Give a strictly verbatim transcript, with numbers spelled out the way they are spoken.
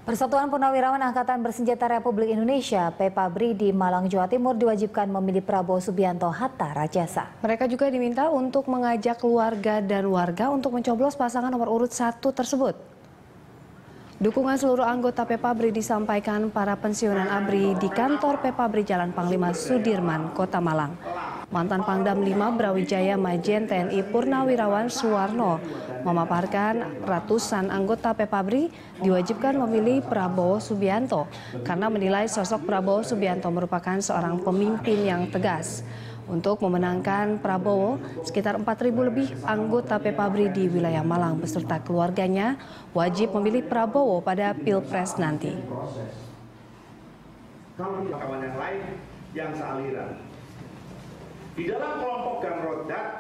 Persatuan Purnawirawan Angkatan Bersenjata Republik Indonesia (Pepabri) di Malang, Jawa Timur diwajibkan memilih Prabowo Subianto Hatta Rajasa. Mereka juga diminta untuk mengajak keluarga dan warga untuk mencoblos pasangan nomor urut satu tersebut. Dukungan seluruh anggota Pepabri disampaikan para pensiunan ABRI di kantor Pepabri Jalan Panglima Sudirman, Kota Malang. Mantan Pangdam lima Brawijaya Majen T N I Purnawirawan Suwarno memaparkan ratusan anggota Pepabri diwajibkan memilih Prabowo Subianto karena menilai sosok Prabowo Subianto merupakan seorang pemimpin yang tegas. Untuk memenangkan Prabowo, sekitar empat ribu lebih anggota Pepabri di wilayah Malang beserta keluarganya wajib memilih Prabowo pada Pilpres nanti. Kawan yang lain yang sealiran. Di dalam kelompok Gang Rodat